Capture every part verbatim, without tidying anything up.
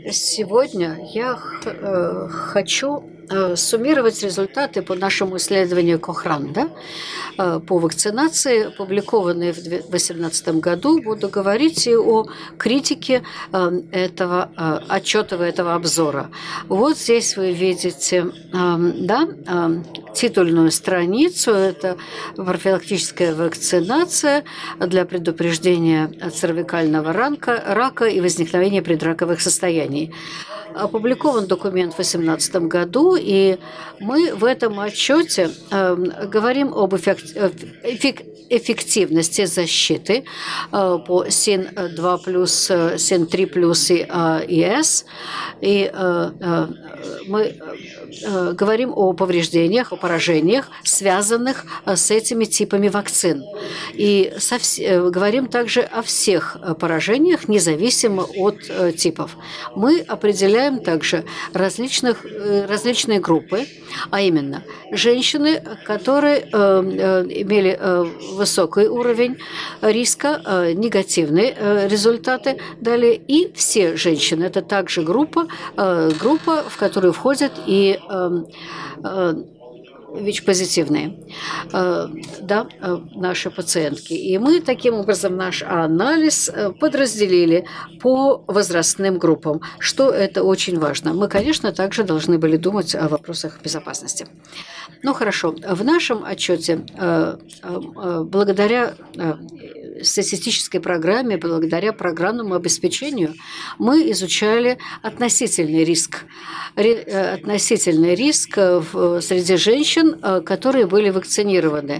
Сегодня я х- э, хочу э, суммировать результаты по нашему исследованию Кохран, да, э, по вакцинации, опубликованные в две тысячи восемнадцатом году. Буду говорить и о критике э, этого э, отчета, этого обзора. Вот здесь вы видите, э, да, э, титульную страницу. Это профилактическая вакцинация для предупреждения цервикального рака, рака и возникновения предраковых состояний. Опубликован документ в две тысячи восемнадцатом году, и мы в этом отчете э, говорим об эффект, эффек, эффективности защиты э, по син два плюс, син три плюс и ИС. И э, э, мы э, говорим о повреждениях, о поражениях, связанных с этими типами вакцин. И со, говорим также о всех поражениях, независимо от э, типов. Мы определяем также различных, э, различные группы, а именно женщины, которые э, э, имели э, высокий уровень риска, э, негативные э, результаты дали, и все женщины. Это также группа, э, группа, в которую входят и э, э, ВИЧ-позитивные, э, да, э, наши пациентки. И мы таким образом наш анализ э, подразделили по возрастным группам, что это очень важно. Мы, конечно, также должны были думать о вопросах безопасности. Ну хорошо, в нашем отчете, э, э, благодаря э, статистической программе, благодаря программному обеспечению, мы изучали относительный риск, относительный риск среди женщин, которые были вакцинированы,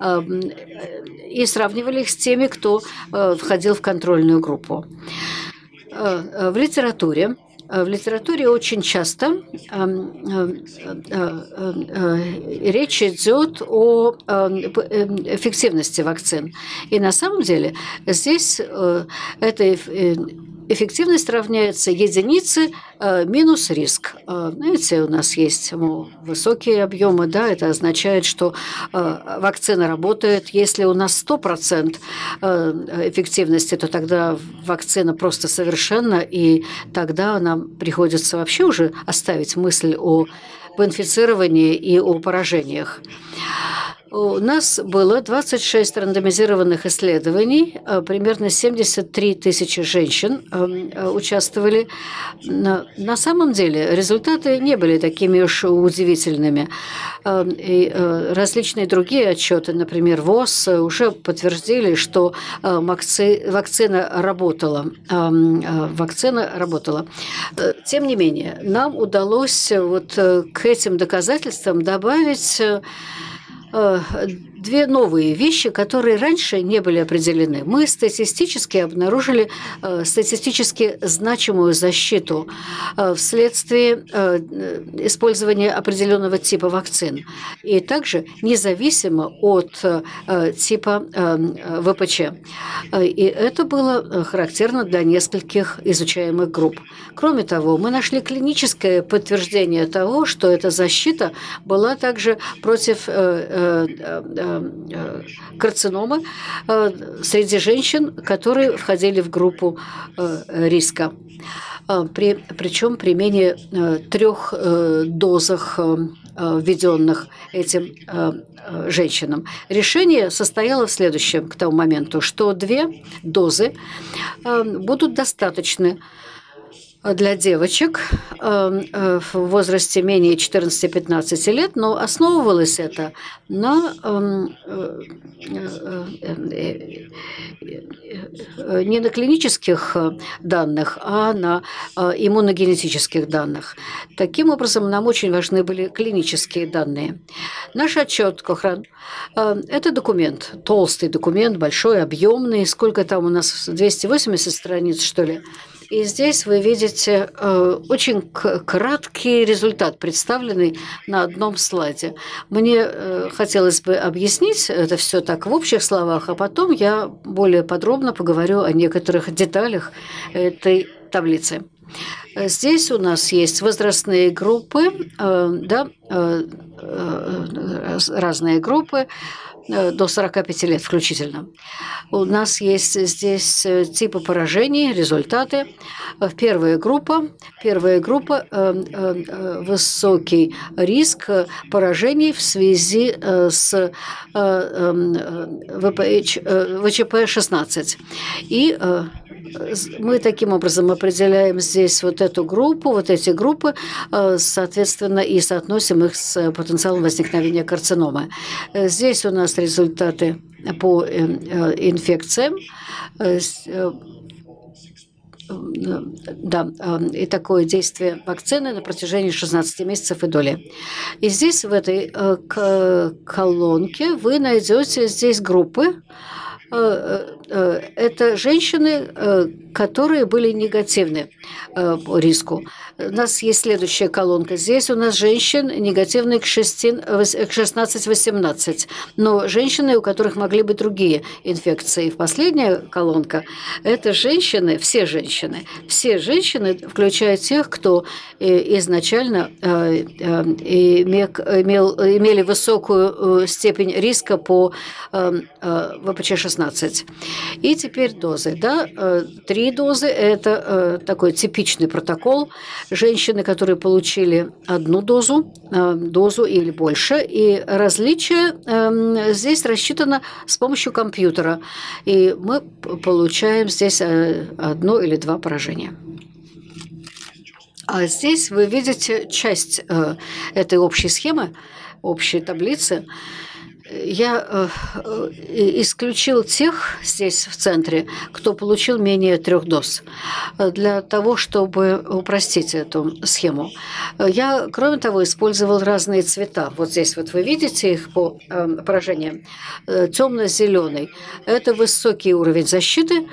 и сравнивали их с теми, кто входил в контрольную группу. В литературе В литературе очень часто речь идет о эффективности вакцин. И на самом деле здесь эта эффективность равняется единице минус риск. Знаете, у нас есть высокие объемы, да, это означает, что вакцина работает. Если у нас сто процентов эффективности, то тогда вакцина просто совершенна, и тогда нам приходится вообще уже оставить мысль о инфицировании и о поражениях. У нас было двадцать шесть рандомизированных исследований, примерно семьдесят три тысячи женщин участвовали. На самом деле результаты не были такими уж удивительными. И различные другие отчеты, например, ВОЗ, уже подтвердили, что вакцина работала. Вакцина работала. Тем не менее, нам удалось вот к этим доказательствам добавить две новые вещи, которые раньше не были определены. Мы статистически обнаружили э, статистически значимую защиту э, вследствие э, использования определенного типа вакцин. И также независимо от э, типа э, ВПЧ. И это было характерно для нескольких изучаемых групп. Кроме того, мы нашли клиническое подтверждение того, что эта защита была также против э, э, э, карциномы среди женщин, которые входили в группу риска. При, причем при менее трех дозах, введенных этим женщинам. Решение состояло в следующем к тому моменту, что две дозы будут достаточны для девочек в возрасте менее четырнадцати-пятнадцати лет, но основывалось это на не на клинических данных, а на иммуногенетических данных. Таким образом, нам очень важны были клинические данные. Наш отчет Кохран – это документ, толстый документ, большой, объемный. Сколько там у нас? двести восемьдесят страниц, что ли? И здесь вы видите э, очень краткий результат, представленный на одном слайде. Мне э, хотелось бы объяснить это все так в общих словах, а потом я более подробно поговорю о некоторых деталях этой таблицы. Здесь у нас есть возрастные группы, да, разные группы, до сорока пяти лет включительно. У нас есть здесь типы поражений, результаты. Первая группа, первая группа высокий риск поражений в связи с вэ че пэ шестнадцать. И мы таким образом определяем здесь вот эту группу, вот эти группы, соответственно, и соотносим их с потенциалом возникновения карциномы. Здесь у нас результаты по инфекциям. Да, и такое действие вакцины на протяжении шестнадцати месяцев и доли. И здесь, в этой колонке, вы найдете здесь группы. Это женщины, которые были негативны по риску. У нас есть следующая колонка. Здесь у нас женщин негативные к шестнадцать восемнадцать, но женщины, у которых могли быть другие инфекции. Последняя колонка – это женщины, все женщины, все женщины, включая тех, кто изначально имел, имели высокую степень риска по вэ пэ че шестнадцать. И теперь дозы. Да? Три дозы – это такой типичный протокол. Женщины, которые получили одну дозу, дозу или больше, и различие здесь рассчитано с помощью компьютера. И мы получаем здесь одно или два поражения. А здесь вы видите часть этой общей схемы, общей таблицы. Я исключил тех здесь в центре, кто получил менее трех доз, для того, чтобы упростить эту схему. Я, кроме того, использовал разные цвета. Вот здесь вот вы видите их по поражениям. Темно-зеленый – это высокий уровень защиты.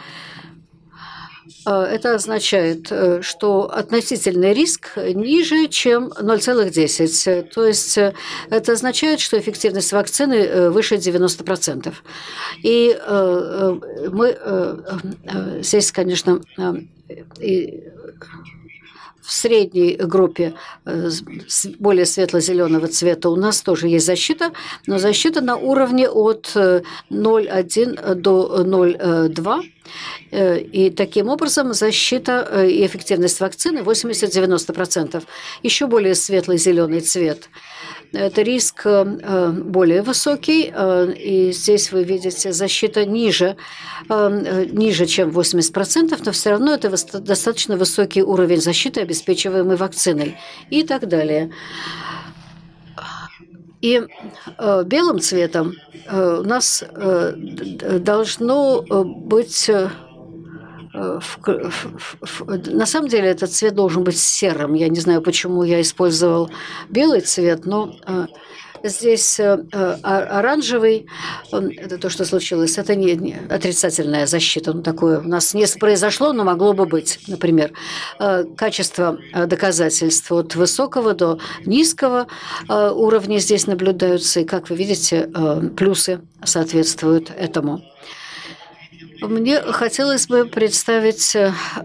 Это означает, что относительный риск ниже, чем ноль целых десять. То есть это означает, что эффективность вакцины выше девяноста процентов. И мы здесь, конечно, и в средней группе более светло-зеленого цвета у нас тоже есть защита, но защита на уровне от ноль целых одна десятая до ноль целых две десятых. И таким образом защита и эффективность вакцины восемьдесят-девяносто процентов. Еще более светлый зеленый цвет. Это риск более высокий, и здесь вы видите защита ниже, ниже чем восемьдесят процентов, но все равно это достаточно высокий уровень защиты, обеспечиваемый вакциной и так далее. И э, белым цветом э, у нас э, должно быть... Э, в, в, в, на самом деле этот цвет должен быть серым. Я не знаю, почему я использовал белый цвет, но... Э, Здесь оранжевый, это то, что случилось, это не, не отрицательная защита. Ну, такое у нас не произошло, но могло бы быть. Например, качество доказательств от высокого до низкого уровня здесь наблюдаются. И, как вы видите, плюсы соответствуют этому. Мне хотелось бы представить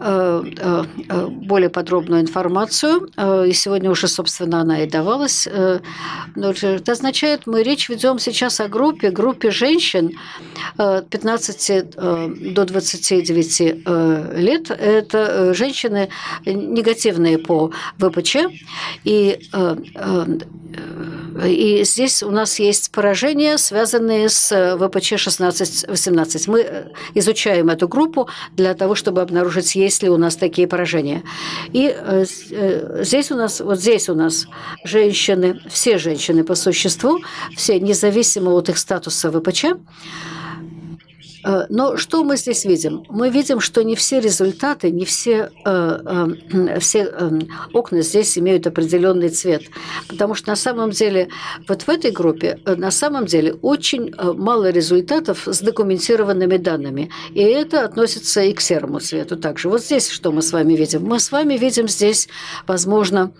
более подробную информацию, и сегодня уже, собственно, она и давалась. Это означает, мы речь ведем сейчас о группе, группе женщин от пятнадцати до двадцати девяти лет. Это женщины негативные по вэ пэ че, и И здесь у нас есть поражения, связанные с вэ пэ че шестнадцать восемнадцать. Мы изучаем эту группу для того, чтобы обнаружить, есть ли у нас такие поражения. И здесь у нас, вот здесь у нас женщины, все женщины по существу, все независимо от их статуса вэ пэ че. Но что мы здесь видим? Мы видим, что не все результаты, не все, э, э, все э, окна здесь имеют определенный цвет. Потому что на самом деле, вот в этой группе, на самом деле очень мало результатов с документированными данными. И это относится и к серому цвету также. Вот здесь что мы с вами видим? Мы с вами видим здесь, возможно...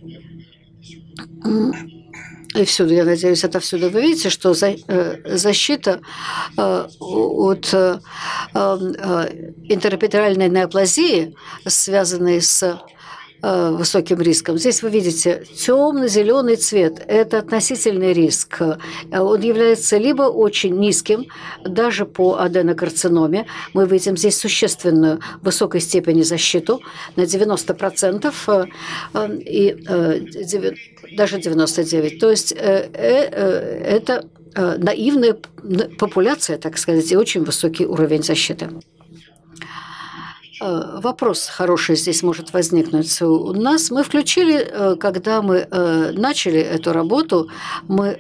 И всюду, я надеюсь, отовсюду вы видите, что за, э, защита э, от э, э, интерэпителиальной неоплазии, связанной с высоким риском. Здесь вы видите темно-зеленый цвет. Это относительный риск. Он является либо очень низким, даже по аденокарциноме. Мы видим здесь существенную высокой степени защиту на девяносто процентов и даже девяносто девять процентов. То есть это наивная популяция, так сказать, и очень высокий уровень защиты. Вопрос хороший здесь может возникнуть у нас. Мы включили, когда мы начали эту работу, мы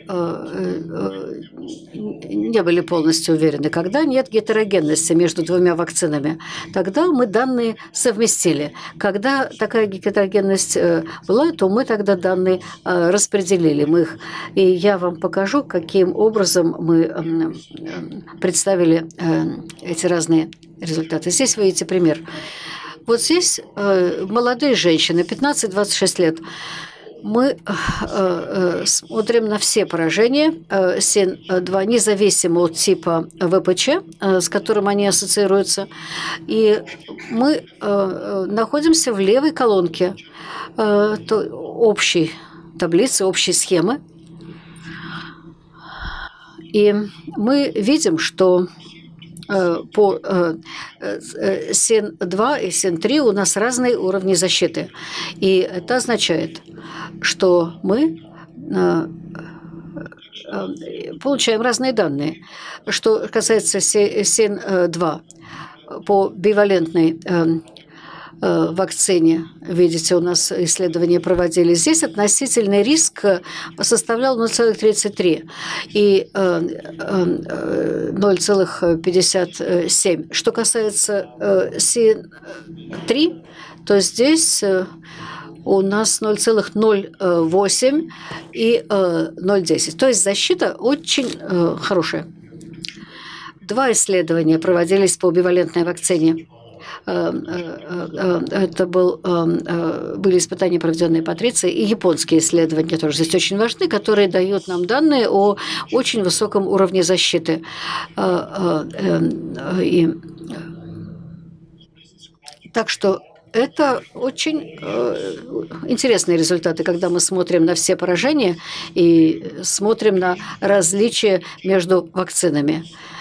не были полностью уверены, когда нет гетерогенности между двумя вакцинами. Тогда мы данные совместили. Когда такая гетерогенность была, то мы тогда данные распределили. Мы их, и я вам покажу, каким образом мы представили эти разные результаты. Здесь вы видите пример. Вот здесь э, молодые женщины, пятнадцать-двадцать шесть лет. Мы э, э, смотрим на все поражения э, син два, независимо от типа вэ пэ че, э, с которым они ассоциируются. И мы э, находимся в левой колонке э, то, общей таблицы, общей схемы. И мы видим, что по син два и син три у нас разные уровни защиты. И это означает, что мы получаем разные данные. Что касается син два, по бивалентной вакцине, видите, у нас исследования проводили. Здесь относительный риск составлял ноль целых тридцать три и ноль целых пятьдесят семь. Что касается син три, то здесь у нас ноль целых ноль восемь и ноль целых десять. То есть защита очень хорошая. Два исследования проводились по бивалентной вакцине. Это был, были испытания, проведенные Патрицией, и японские исследования тоже здесь очень важны, которые дают нам данные о очень высоком уровне защиты. И, так что это очень интересные результаты, когда мы смотрим на все поражения и смотрим на различия между вакцинами.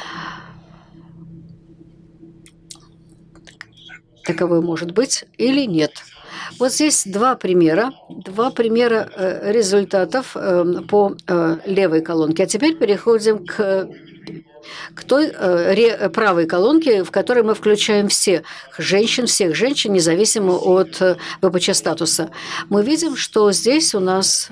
Таковой может быть или нет. Вот здесь два примера, два примера результатов по левой колонке. А теперь переходим к, к той правой колонке, в которой мы включаем всех женщин, всех женщин, независимо от вэ пэ че статуса. Мы видим, что здесь у нас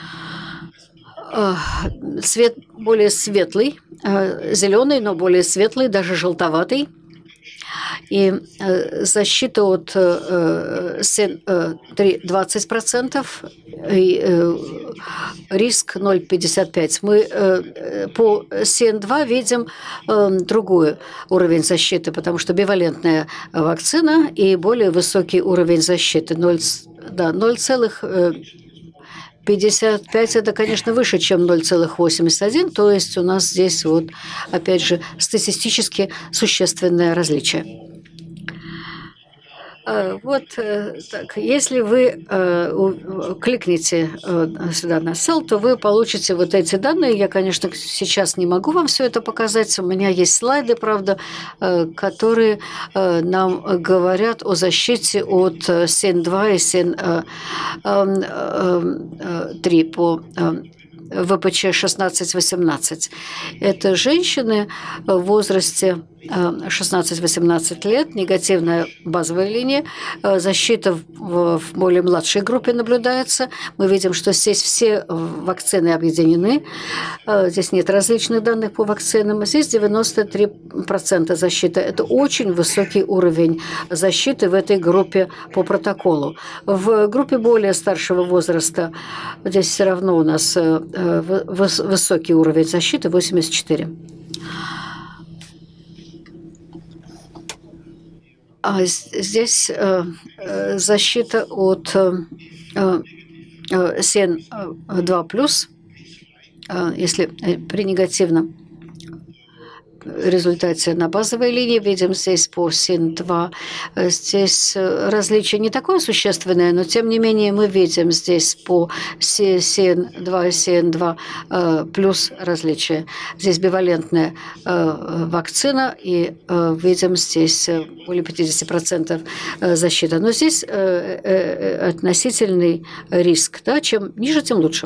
цвет более светлый, зеленый, но более светлый, даже желтоватый. И защита от син три двадцать процентов и риск ноль целых пятьдесят пять сотых. Мы по син два видим другой уровень защиты, потому что бивалентная вакцина и более высокий уровень защиты. ноль целых пятьдесят пять это, конечно, выше, чем ноль целых восемьдесят один, то есть у нас здесь вот, опять же, статистически существенное различие. Вот так. Если вы кликните сюда на Cell, то вы получите вот эти данные. Я, конечно, сейчас не могу вам все это показать. У меня есть слайды, правда, которые нам говорят о защите от син два и син три по вэ пэ че шестнадцать восемнадцать. Это женщины в возрасте шестнадцать-восемнадцать лет, негативная базовая линия, защита в более младшей группе наблюдается. Мы видим, что здесь все вакцины объединены. Здесь нет различных данных по вакцинам. Здесь девяносто три процента защиты. Это очень высокий уровень защиты в этой группе по протоколу. В группе более старшего возраста здесь все равно у нас высокий уровень защиты восемьдесят четыре. А здесь э, защита от э, син два плюс, э, если при негативном результате на базовой линии. Видим здесь по син два. Здесь различие не такое существенное, но тем не менее мы видим здесь по син два и син два плюс различие. Здесь бивалентная вакцина, и видим здесь более пятидесяти процентов защиты. Но здесь относительный риск. Да? Чем ниже, тем лучше.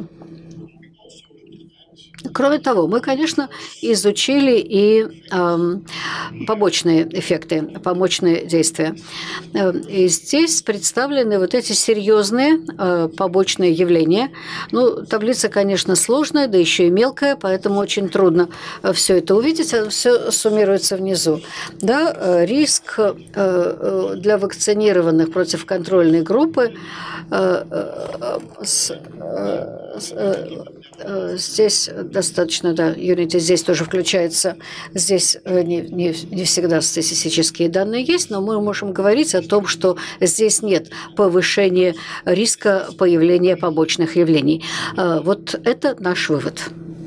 Кроме того, мы, конечно, изучили и э, побочные эффекты, побочные действия. И здесь представлены вот эти серьезные э, побочные явления. Ну, таблица, конечно, сложная, да еще и мелкая, поэтому очень трудно все это увидеть. Все суммируется внизу. Да, риск э, для вакцинированных против контрольной группы э, э, с, э, с, э, здесь достаточно, да, Unity здесь тоже включается. Здесь не, не, не всегда статистические данные есть, но мы можем говорить о том, что здесь нет повышения риска появления побочных явлений. Вот это наш вывод.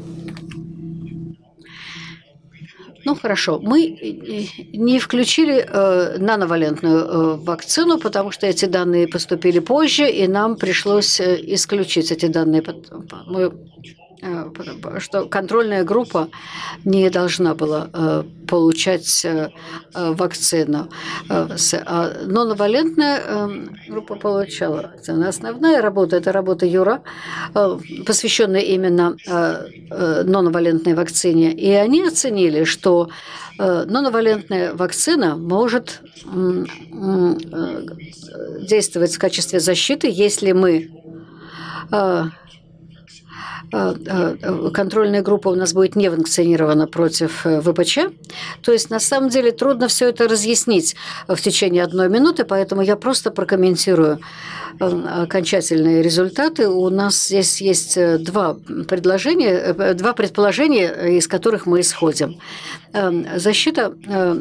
Ну, хорошо. Мы не включили э, нановалентную э, вакцину, потому что эти данные поступили позже, и нам пришлось э, исключить эти данные. Мы что контрольная группа не должна была э, получать э, вакцину. Э, а нонвалентная э, группа получала. Основная работа – это работа Юра, э, посвященная именно э, э, нонвалентной вакцине. И они оценили, что э, нонвалентная вакцина может э, э, действовать в качестве защиты, если мы э, контрольная группа у нас будет не вакцинирована против ВПЧ. То есть, на самом деле, трудно все это разъяснить в течение одной минуты, поэтому я просто прокомментирую окончательные результаты. У нас здесь есть два предложения, два предположения, из которых мы исходим. Защита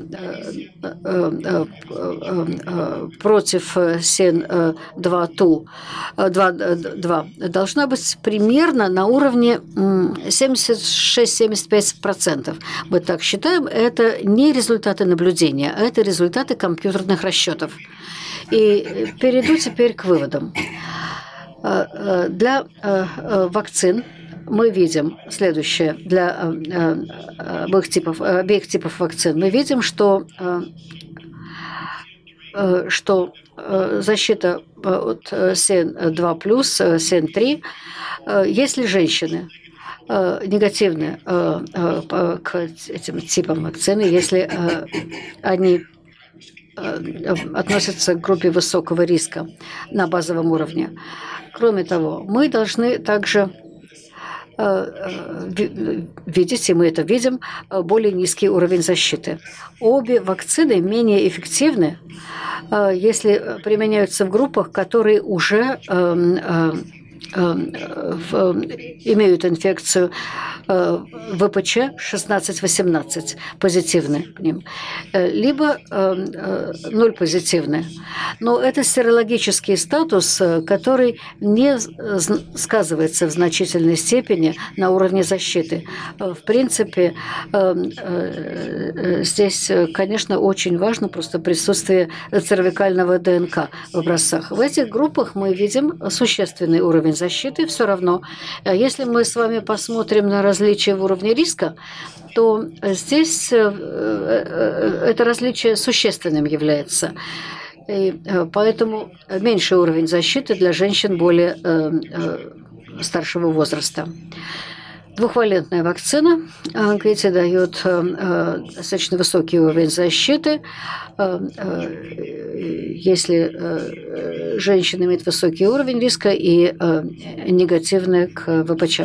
против син два должна быть примерно на уровне семьдесят шесть — семьдесят пять процентов. Мы так считаем, это не результаты наблюдения, а это результаты компьютерных расчетов. И перейду теперь к выводам. Для вакцин мы видим следующее. Для обеих типов, обеих типов вакцин мы видим, что, что защита от син два плюс, син три, если женщины негативны к этим типам вакцины, если они относятся к группе высокого риска на базовом уровне. Кроме того, мы должны также видеть, и мы это видим, более низкий уровень защиты. Обе вакцины менее эффективны, если применяются в группах, которые уже имеют инфекцию ВПЧ шестнадцать восемнадцать, позитивны к ним, либо ноль позитивны. Но это серологический статус, который не сказывается в значительной степени на уровне защиты. В принципе, здесь, конечно, очень важно просто присутствие цервикального ДНК в образцах. В этих группах мы видим существенный уровень защиты. Все равно, если мы с вами посмотрим на различия в уровне риска, то здесь это различие существенным является. И поэтому меньший уровень защиты для женщин более старшего возраста. Двухвалентная вакцина, видите, дает достаточно высокий уровень защиты, если женщина имеет высокий уровень риска и негативный к ВПЧ.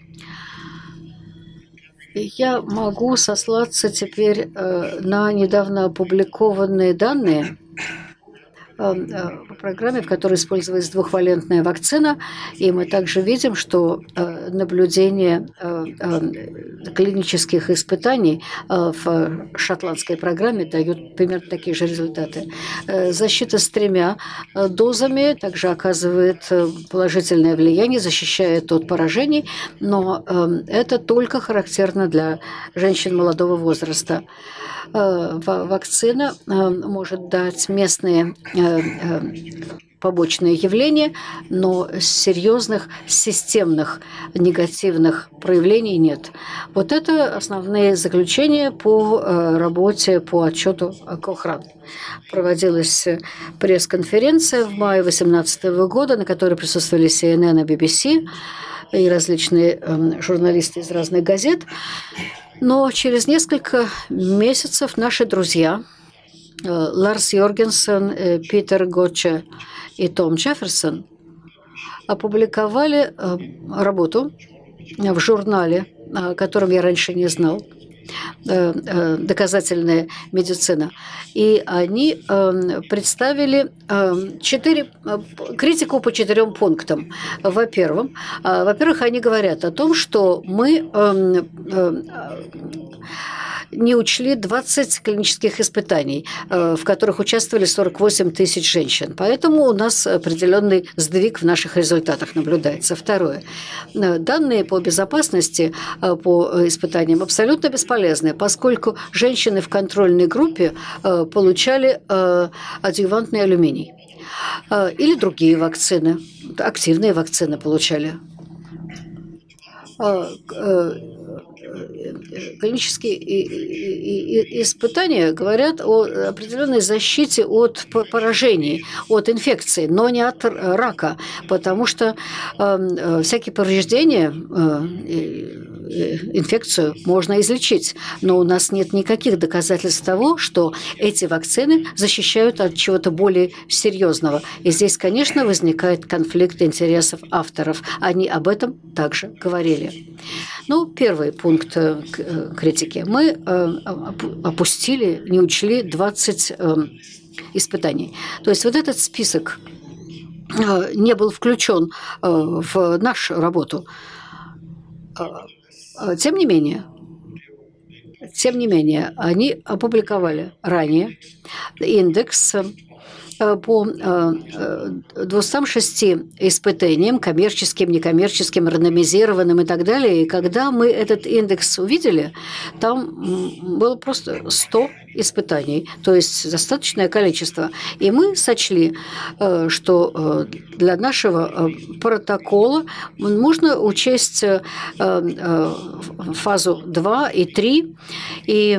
Я могу сослаться теперь на недавно опубликованные данные по программе, в которой использовалась двухвалентная вакцина, и мы также видим, что наблюдение клинических испытаний в шотландской программе дают примерно такие же результаты. Защита с тремя дозами также оказывает положительное влияние, защищает от поражений, но это только характерно для женщин молодого возраста. Вакцина может дать местные побочные явления, но серьезных системных негативных проявлений нет. Вот это основные заключения по работе по отчету Кохран. Проводилась пресс-конференция в мае две тысячи восемнадцатого года, на которой присутствовали Си Эн Эн и Би Би Си и различные журналисты из разных газет. Но через несколько месяцев наши друзья Ларс Йоргенсен, Питер Готче и Том Джефферсон опубликовали работу в журнале, о котором я раньше не знал, «Доказательная медицина». И они представили четыре, критику по четырем пунктам. Во-первых, во-первых, они говорят о том, что мы не учли двадцать клинических испытаний, в которых участвовали сорок восемь тысяч женщин. Поэтому у нас определенный сдвиг в наших результатах наблюдается. Второе. Данные по безопасности по испытаниям абсолютно бесполезны, поскольку женщины в контрольной группе получали адъювантный алюминий или другие вакцины, активные вакцины получали. Клинические испытания говорят о определенной защите от поражений, от инфекции, но не от рака, потому что всякие повреждения, инфекцию можно излечить, но у нас нет никаких доказательств того, что эти вакцины защищают от чего-то более серьезного. И здесь, конечно, возникает конфликт интересов авторов. Они об этом также говорили. Ну, первый пункт критики. Мы опустили, не учли двадцать испытаний. То есть вот этот список не был включен в нашу работу. Тем не менее, тем не менее, они опубликовали ранее индекс по двумстам шести испытаниям, коммерческим, некоммерческим, рандомизированным и так далее. И когда мы этот индекс увидели, там было просто сто испытаний, то есть достаточное количество. И мы сочли, что для нашего протокола можно учесть фазу два и три, и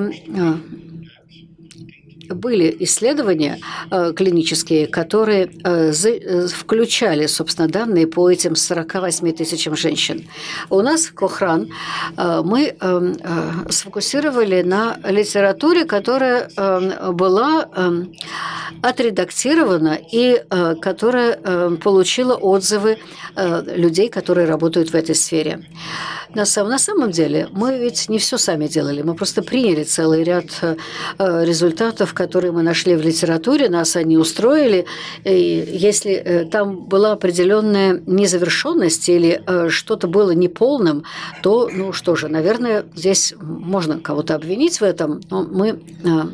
были исследования э, клинические, которые э, за, э, включали, собственно, данные по этим сорока восьми тысячам женщин. У нас в Кохран э, мы э, э, сфокусировали на литературе, которая э, была э, отредактирована и э, которая э, получила отзывы э, людей, которые работают в этой сфере. На самом, на самом деле мы ведь не все сами делали, мы просто приняли целый ряд э, результатов, которые мы нашли в литературе, нас они устроили. И если э, там была определенная незавершенность или э, что-то было неполным, то, ну что же, наверное, здесь можно кого-то обвинить в этом, но мы... Э,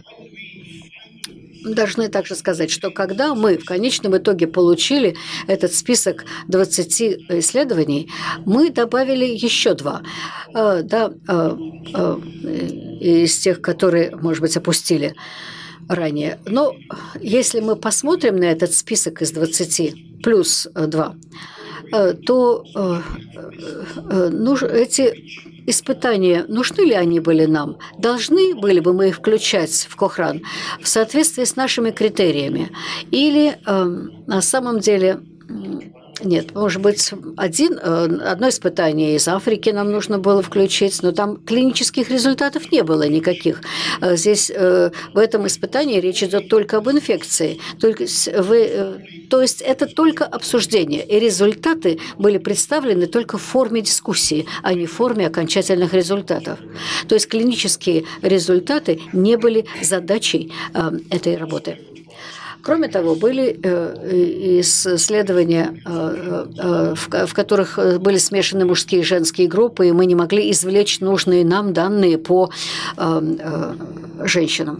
должны также сказать, что когда мы в конечном итоге получили этот список двадцати исследований, мы добавили еще два. Э, да, э, э, из тех, которые, может быть, опустили ранее. Но если мы посмотрим на этот список из двадцати плюс два, э, то э, э, ну, эти испытания, нужны ли они были нам? Должны были бы мы их включать в Кохран в соответствии с нашими критериями? Или э, на самом деле нет, может быть, один, одно испытание из Африки нам нужно было включить, но там клинических результатов не было никаких. Здесь в этом испытании речь идет только об инфекции. Только вы, то есть это только обсуждение, и результаты были представлены только в форме дискуссии, а не в форме окончательных результатов. То есть клинические результаты не были задачей этой работы. Кроме того, были исследования, в которых были смешаны мужские и женские группы, и мы не могли извлечь нужные нам данные по женщинам.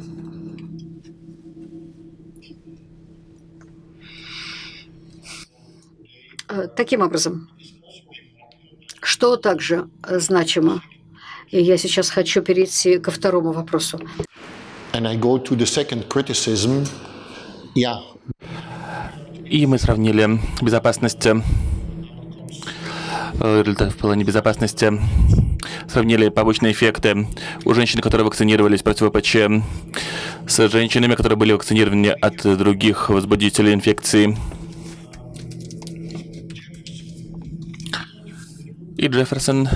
Таким образом, что также значимо? И я сейчас хочу перейти ко второму вопросу. And I go to the second criticism. Yeah. И мы сравнили безопасность, результаты в плане безопасности, сравнили побочные эффекты у женщин, которые вакцинировались против ВПЧ, с женщинами, которые были вакцинированы от других возбудителей инфекции. И Джефферсон.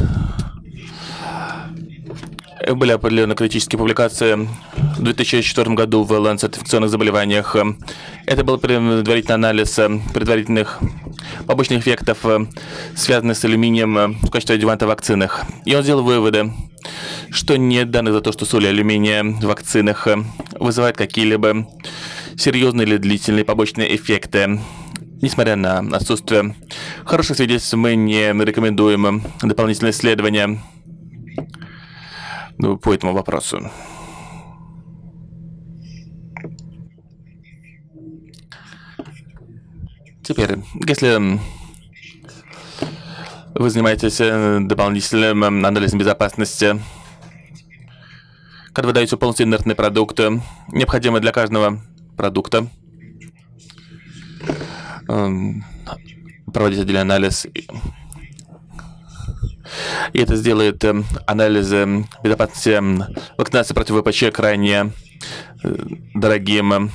Были определены критические публикации в две тысячи четвёртом году в Lancet инфекционных заболеваниях. Это был предварительный анализ предварительных побочных эффектов, связанных с алюминием в качестве адъюванта в вакцинах. И он сделал выводы, что нет данных за то, что соли алюминия в вакцинах вызывают какие-либо серьезные или длительные побочные эффекты. Несмотря на отсутствие хороших свидетельств, мы не рекомендуем дополнительные исследования по этому вопросу. Теперь, если вы занимаетесь дополнительным анализом безопасности, когда вы даете полностью инертный продукт, необходимый для каждого продукта, проводить отдельный анализ. И это сделает анализ безопасности вакцинации против ВПЧ крайне дорогим.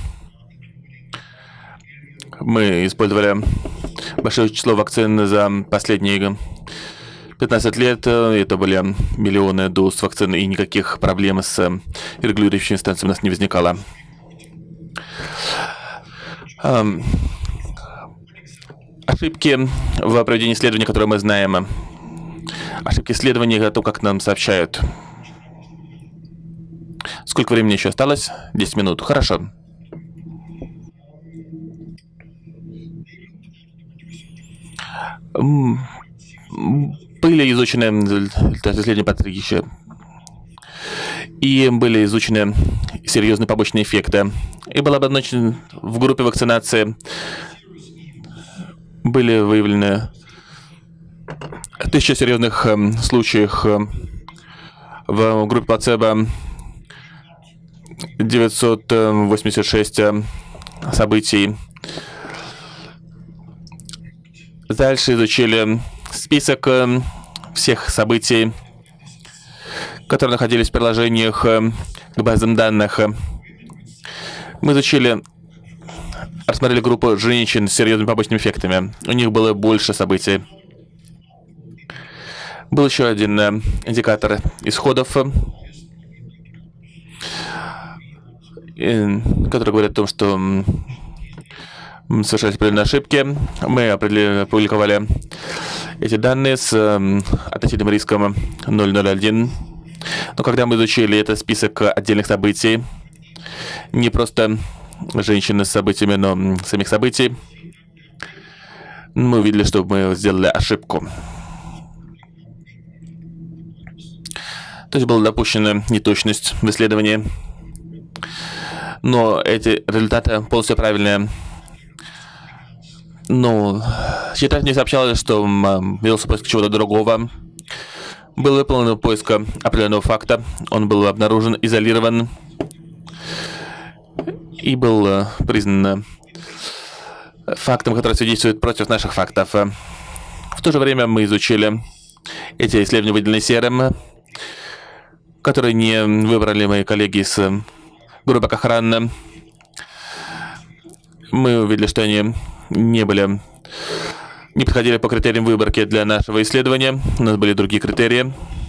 Мы использовали большое число вакцин за последние пятнадцать лет. Это были миллионы доз вакцин, и никаких проблем с регулирующими инстанциями у нас не возникало. Ошибки в проведении исследований, которые мы знаем. Ошибки исследований — это то, как нам сообщают. Сколько времени еще осталось? десять минут. Хорошо. Были изучены исследования по тригище, и были изучены серьезные побочные эффекты. И было обозначено в группе вакцинации были выявлены тысяча серьезных э, случаев, э, в группе плацебо девятьсот восемьдесят шесть э, событий. Дальше изучили список э, всех событий, которые находились в приложениях э, к базам данных. Мы изучили, рассмотрели группу женщин с серьезными побочными эффектами. У них было больше событий. Был еще один э, индикатор исходов, э, который говорит о том, что э, совершались определенные ошибки. Мы опубликовали эти данные с э, относительным риском ноль ноль один. Но когда мы изучили этот список отдельных событий, не просто женщины с событиями, но самих событий, мы увидели, что мы сделали ошибку. То есть была допущена неточность в исследовании. Но эти результаты полностью правильные. Ну, читатель не сообщалось, что велся поиск чего-то другого. Был выполнен поиск определенного факта. Он был обнаружен, изолирован и был признан фактом, который свидетельствует против наших фактов. В то же время мы изучили эти исследования, выделенные серым, которые не выбрали мои коллеги из группы Кохрана. Мы увидели, что они не были, не подходили по критериям выборки для нашего исследования. У нас были другие критерии.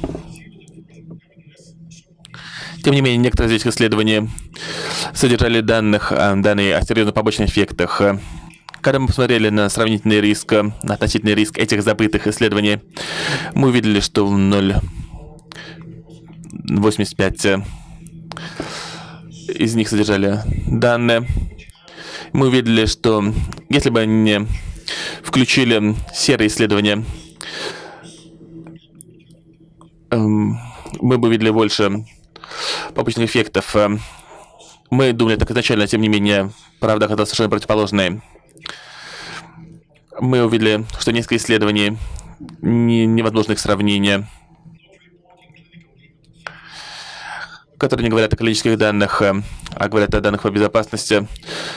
Тем не менее, некоторые из этих исследований содержали данных, данные о серьезных побочных эффектах. Когда мы посмотрели на сравнительный риск, на относительный риск этих забытых исследований, мы увидели, что в ноль целых восемьдесят пять из них содержали данные. мы увидели, что если бы не включили серые исследования, мы бы увидели больше побочных эффектов. Мы думали так изначально, тем не менее, правда оказалась совершенно противоположной. Мы увидели, что несколько исследований не, невозможно их сравнения, которые не говорят о клинических данных, а говорят о данных по безопасности.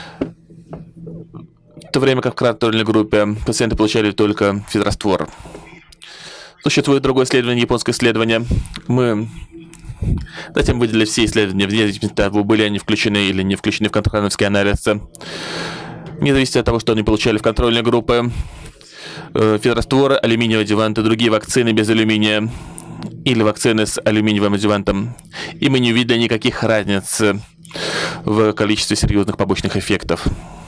В то время как в контрольной группе пациенты получали только физраствор. Существует другое исследование, японское исследование. Мы затем выделили все исследования, вне зависимости от того, были они включены или не включены в контрольный анализ. Не зависит от того, что они получали в контрольной группе. Физраствор, алюминиевый адъювант и другие вакцины без алюминия или вакцины с алюминиевым адъювантом. И мы не увидели никаких разниц в количестве серьезных побочных эффектов.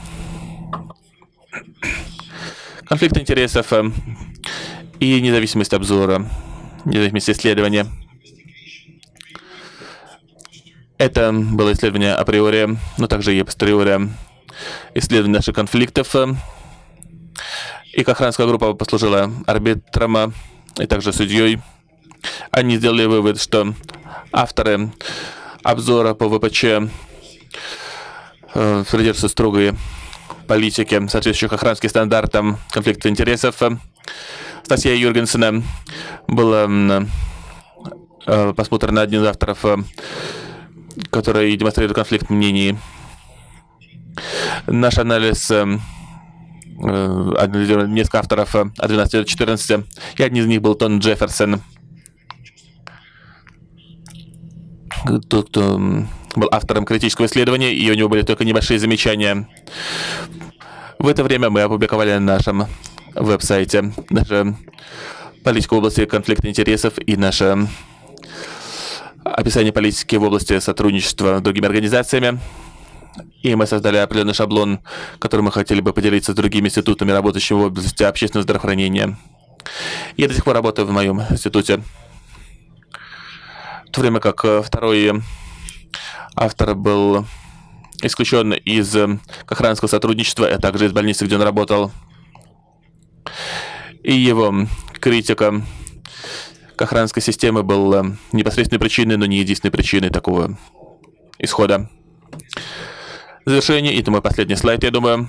Конфликт интересов и независимость обзора, независимость исследования. Это было исследование априори, но также и апостериори исследование наших конфликтов. И Кохранская группа послужила арбитром и также судьей. Они сделали вывод, что авторы обзора по ВПЧ э, придерживаются строгой политики, соответствующей охранским стандартам конфликта интересов. Статья Юргенсена была э, посмотрена одним из авторов, э, который демонстрирует конфликт мнений. Наш анализ э, анализировал несколько авторов от двенадцати до четырнадцати, и один из них был Тон Джефферсон. Тот, кто был автором критического исследования, и у него были только небольшие замечания. В это время мы опубликовали на нашем веб-сайте нашу политику в области конфликта интересов и наше описание политики в области сотрудничества с другими организациями. И мы создали определенный шаблон, который мы хотели бы поделиться с другими институтами, работающими в области общественного здравоохранения. Я до сих пор работаю в моем институте. В то время как второй автор был исключен из Кохранского сотрудничества, а также из больницы, где он работал. И его критика Кохранской системы была непосредственной причиной, но не единственной причиной такого исхода. В завершение, и это мой последний слайд, я думаю.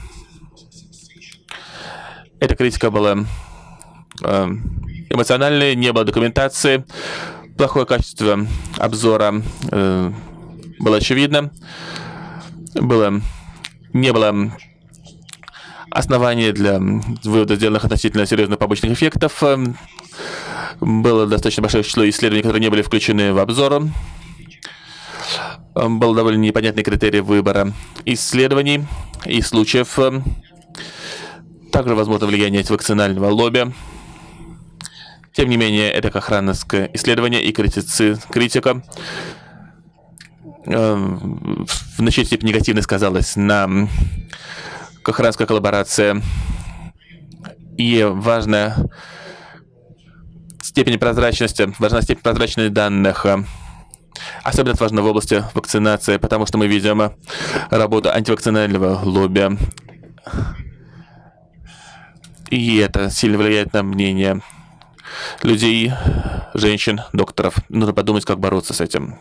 Эта критика была э, эмоциональной, не было документации, плохое качество обзора э, было очевидно, было, не было оснований для вывода, сделанных относительно серьезных побочных эффектов, было достаточно большое число исследований, которые не были включены в обзор. Был довольно непонятный критерий выбора исследований и случаев. Также возможно влияние вакцинального лобби. Тем не менее, это кохранское исследование и критици, критика в значительной степени негативно сказалась на кохранской коллаборации. И важная степень прозрачности, важна степень прозрачности данных. Особенно это важно в области вакцинации, потому что мы видим работу антивакцинального лобби. И это сильно влияет на мнение людей, женщин, докторов. Нужно подумать, как бороться с этим.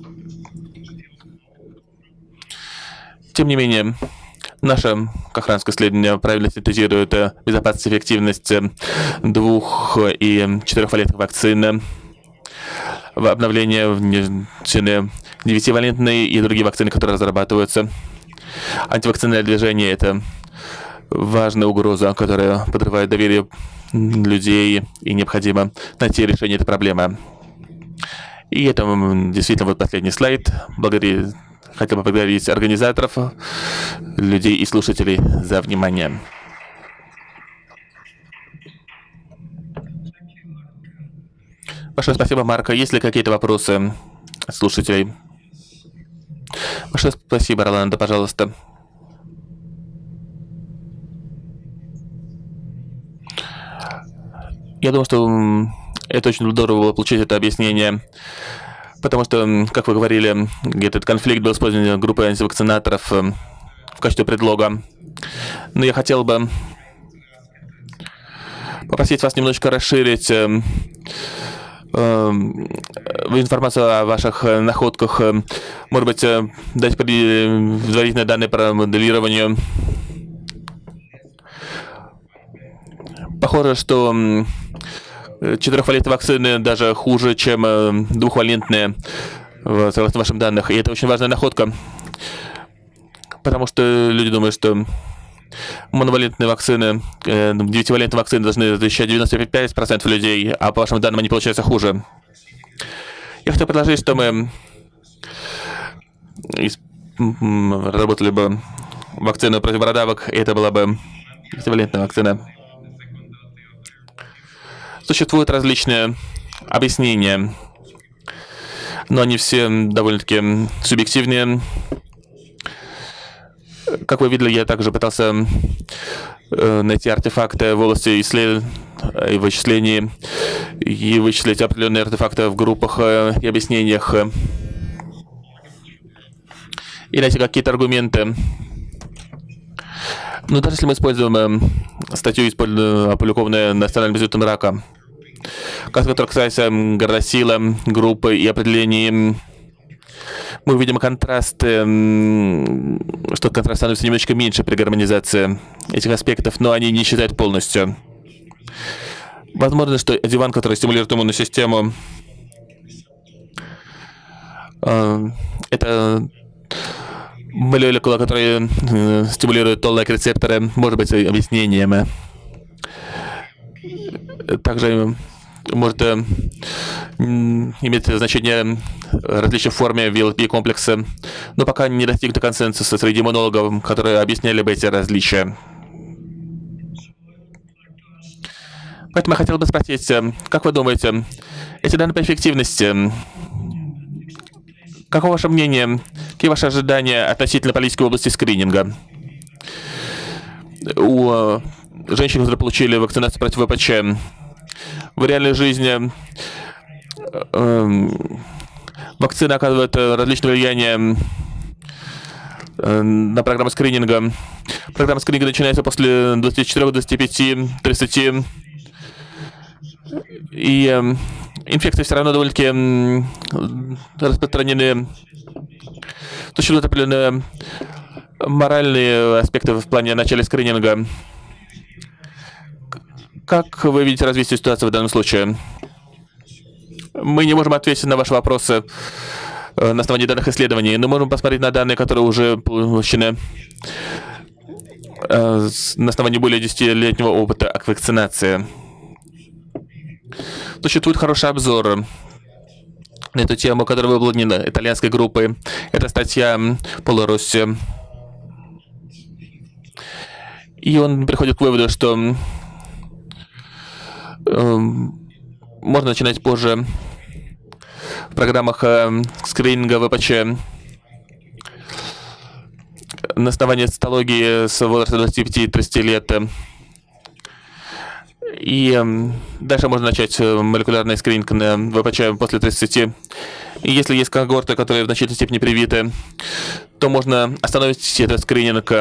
Тем не менее, наше кохранское исследование правильно синтезирует безопасность и эффективность двух- и четырехвалентных вакцин. В обновление внесены девятивалентные и другие вакцины, которые разрабатываются. Антивакцинальное движение – это важная угроза, которая подрывает доверие людей, и необходимо найти решение этой проблемы. И это действительно вот последний слайд. Благодарю, хотел бы поблагодарить организаторов, людей и слушателей за внимание. Большое спасибо, Марко. Есть ли какие-то вопросы от слушателей? Большое спасибо, Роланда, пожалуйста. Я думаю, что это очень здорово было получить это объяснение, потому что, как вы говорили, этот конфликт был использован группой антивакцинаторов в качестве предлога. Но я хотел бы попросить вас немножко расширить э, э, информацию о ваших находках. Может быть, э, дать предварительные данные по моделированию. Похоже, что четырехвалентные вакцины даже хуже, чем двухвалентные, согласно вашим данным. И это очень важная находка, потому что люди думают, что моновалентные вакцины, девятивалентные вакцины должны защищать девяносто пять процентов людей, а по вашим данным они получаются хуже. Я хотел предложить, что мы разработали бы вакцину против бородавок, и это была бы девятивалентная вакцина. Существуют различные объяснения, но они все довольно-таки субъективные. Как вы видели, я также пытался э, найти артефакты в области исследований и вычислений и вычислить определенные артефакты в группах э, и объяснениях и найти какие-то аргументы. Но даже если мы используем э, статью, опубликованную Национальным институтом рака, которая касается горносила, группы и определений, мы увидим контрасты, что контраст становится немножечко меньше при гармонизации этих аспектов, но они не считают полностью. Возможно, что диван, который стимулирует иммунную систему, это молекула, которая стимулирует толлак-рецепторы, может быть объяснением. Также может э, иметь значение различия в форме ви эл пи-комплекса, но пока не достигнуто консенсуса среди иммунологов, которые объясняли бы эти различия. Поэтому я хотел бы спросить, как вы думаете, эти данные по эффективности, каково ваше мнение, какие ваши ожидания относительно политики в области скрининга? У женщин, которые получили вакцинацию против вэ пэ че, в реальной жизни э, вакцина оказывает различное влияние э, на программу скрининга. Программа скрининга начинается после двадцати четырёх, двадцати пяти, тридцати. И э, инфекции все равно довольно-таки э, распространены. Существуют определенные моральные аспекты в плане начала скрининга. Как вы видите развитие ситуации в данном случае? Мы не можем ответить на ваши вопросы на основании данных исследований, но можем посмотреть на данные, которые уже получены на основании более десятилетнего опыта вакцинации. Существует хороший обзор на эту тему, которая выполнена итальянской группой. Это статья Пола Росси. И он приходит к выводу, что можно начинать позже в программах скрининга вэ пэ че на основании цитологии с возраста двадцати пяти — тридцати лет. И дальше можно начать молекулярный скрининг на вэ пэ че после тридцати. И если есть когорты, которые в значительной степени привиты, то можно остановить этот скрининг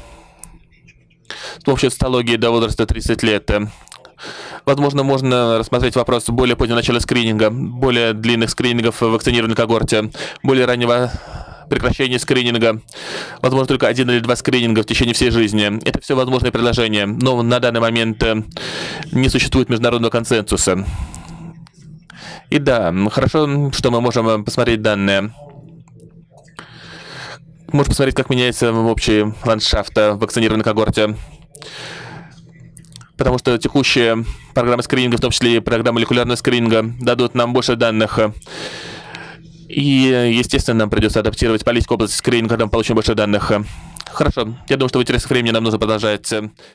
с помощью цитологии до возраста тридцати лет. Возможно, можно рассмотреть вопрос более позднего начала скрининга, более длинных скринингов в вакцинированной когорте, более раннего прекращения скрининга, возможно, только один или два скрининга в течение всей жизни. Это все возможные предложения, но на данный момент не существует международного консенсуса. И да, хорошо, что мы можем посмотреть данные. Можем посмотреть, как меняется общий ландшафт в вакцинированной когорте. Потому что текущие программы скрининга, в том числе и программы молекулярного скрининга, дадут нам больше данных. И, естественно, нам придется адаптировать политику в области скрининга, когда мы получим больше данных. Хорошо. Я думаю, что в интересах времени нам нужно продолжать